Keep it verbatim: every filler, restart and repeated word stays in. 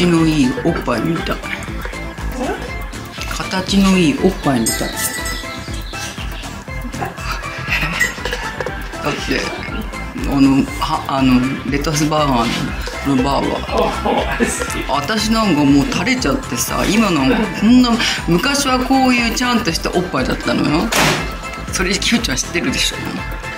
形のいいおっぱいみたい。形のいいおっぱいみたい。だってあのはあのレタスバーガーのバーは私なんかもう垂れちゃってさ、今なんかこんな昔はこういうちゃんとしたおっぱいだったのよ。それキューちゃん知ってるでしょ。